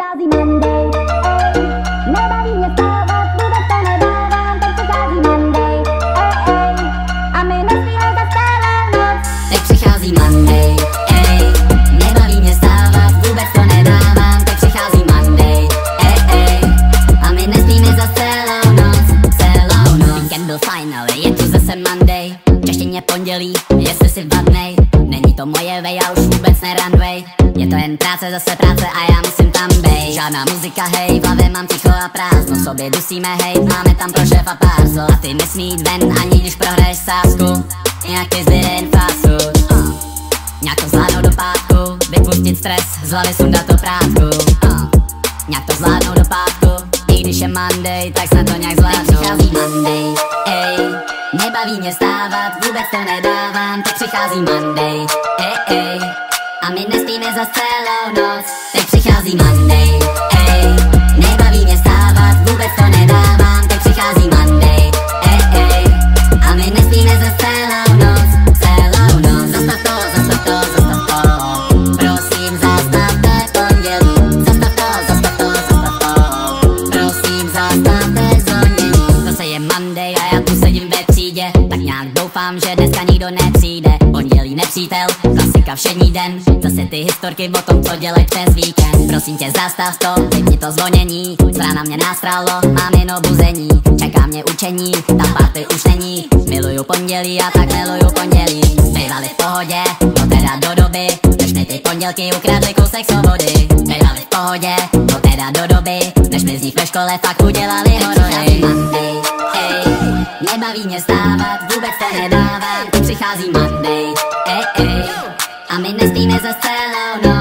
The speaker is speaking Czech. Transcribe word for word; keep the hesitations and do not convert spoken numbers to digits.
přichází Monday, ej, nebaví mě vstávat, vůbec to nedávám, teď přichází Monday, ej, ej, a my nespíme za celou noc. Teď přichází Monday, ej, nebaví mě vstávat, vůbec to nedávám, teď přichází Monday, ej, ej, a my nespíme za celou noc, celou noc. Víkend byl fajn, ale je tu zase Monday, v češtině pondělí, jestli si vadnej, není to moje vej a už vůbec ne runway. Je to jen práce, zase práce a já musím tam bejt. Žádná muzika, hej, v hlavě mám ticho a prázdno. Sobě dusíme, hej, máme tam pro šéfa pár zol. A ty nesmí jít ven, ani když prohraješ sázku. Nějak ty zbyde jen fast food, uh. Nějak to zvládnout do pátku, vypustit stres, z hlavy sundat to prátku, uh. Nějak to zvládnout do pátku, i když je Monday, tak snad to nějak zvládnu. Teď přichází Monday, ej, nebaví mě stávat, vůbec to nedávám. Teď přichází Monday, ej, ej, a my nespíme za celou noc. Teď přichází Monday, ej, nebaví mě stávat, vůbec to nedávám. Teď přichází Monday, ej, ej, a my nespíme za celou noc, celou noc. Zastav to, zastav to, zastav to, prosím zastavte pondělí. Zastav to, zastav to, zastav to, prosím zastavte zvonění. Zase je Monday a já tu sedím ve třídě, tak nějak doufám, že dneska nikdo nepřijde. Pondělí nepřítel, klasika všední den, zase ty historky o tom, co dělej přes víkend. Prosím tě zastav to, vypni to zvonění, z rána mě nastralo, mám jen obuzení. Čeká mě učení, ta party už není, miluju pondělí a tak miluju pondělí. Bývali v pohodě, no teda do doby, než mi ty pondělky ukradly kousek svobody. Bývali v pohodě, no teda do doby, než mi z nich ve škole fakt udělali horory. Monday, ej, nebaví mě stávat, vůbec to nedávám. Přichází Monday, ej, ej, a my nespíme za celou noc.